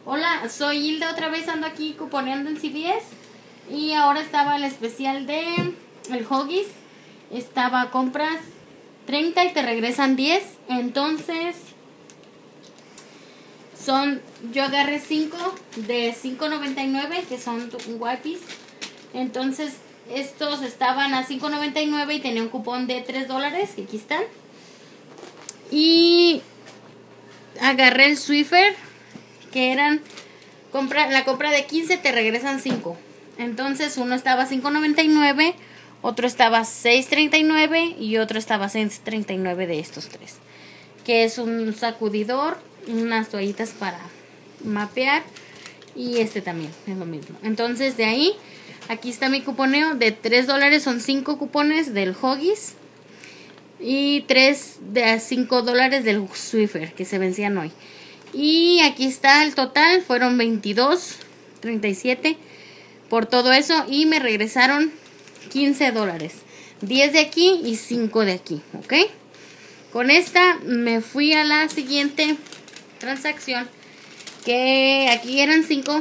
Hola, soy Hilda, otra vez ando aquí cuponeando en CVS. Y ahora estaba el especial de el Huggies. Estaba compras 30 y te regresan 10. Entonces yo agarré 5 de $5.99, que son wipes. Entonces estos estaban a $5.99 y tenía un cupón de $3, que aquí están. Y agarré el Swiffer, que eran la compra de 15 te regresan 5. Entonces uno estaba a $5.99, otro estaba a $6.39 y otro estaba a $6.39 de estos tres, que es un sacudidor, unas toallitas para mapear y este también es lo mismo. Entonces de ahí, aquí está mi cuponeo de $3, son 5 cupones del Huggies y 3 de $5 del Swiffer que se vencían hoy. Y aquí está el total, fueron $22.37 por todo eso y me regresaron $15, 10 de aquí y 5 de aquí, ¿ok? Con esta me fui a la siguiente transacción, que aquí eran 5,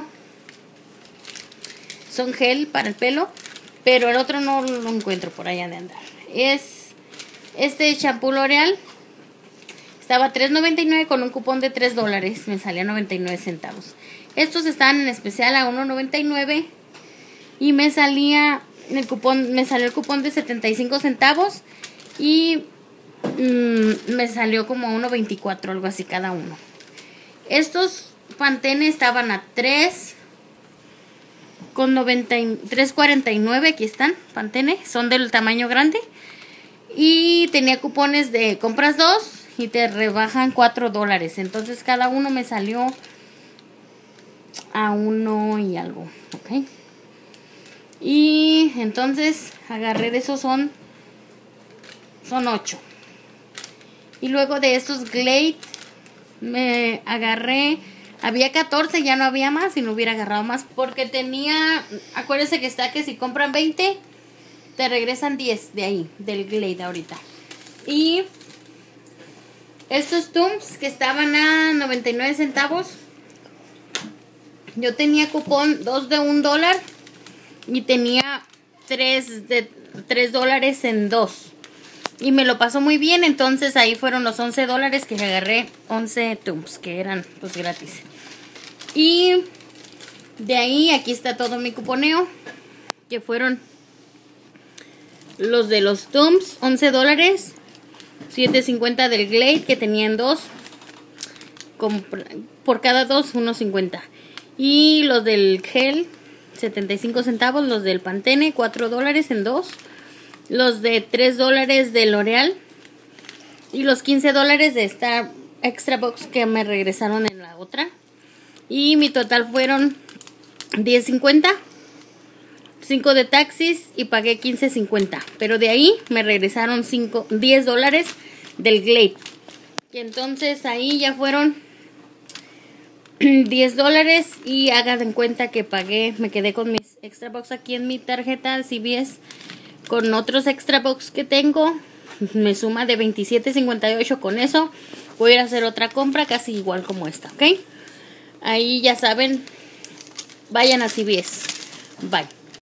son gel para el pelo, pero el otro no lo encuentro por allá de andar. Es este shampoo L'Oreal. Estaba $3.99 con un cupón de $3. Me salía 99 centavos. Estos están en especial a $1.99 y me salió el cupón de 75 centavos y me salió como a $1.24, algo así cada uno. Estos Pantene estaban a $3.49, aquí están, Pantene, son del tamaño grande y tenía cupones de compras 2 y te rebajan $4. Entonces cada uno me salió a 1 y algo, ¿ok? Y entonces agarré de esos, son 8. Y luego de estos Glade me agarré, había 14, ya no había más y no hubiera agarrado más porque tenía, acuérdense que está que si compran 20 te regresan 10 de ahí, del Glade ahorita. Y estos Tums que estaban a 99 centavos, yo tenía cupón 2 de $1 y tenía 3 de $3 en 2 y me lo pasó muy bien. Entonces ahí fueron los $11 que agarré, 11 Tums que eran pues gratis. Y de ahí aquí está todo mi cuponeo, que fueron los de los Tums, $11, $7.50 del Glade, que tenían 2, por cada 2 $1.50, y los del gel 75 centavos, los del Pantene $4 en 2, los de $3 de L'Oreal y los $15 de esta extra box que me regresaron en la otra. Y mi total fueron $10.50, 5 de taxis y pagué $15.50. Pero de ahí me regresaron $10 del Glade. Y entonces ahí ya fueron $10 y hagan en cuenta que pagué, me quedé con mis extra box aquí en mi tarjeta de CVS con otros extra box que tengo. Me suma de $27.58. Con eso voy a ir a hacer otra compra casi igual como esta, ¿ok? Ahí ya saben, vayan a CVS. Bye.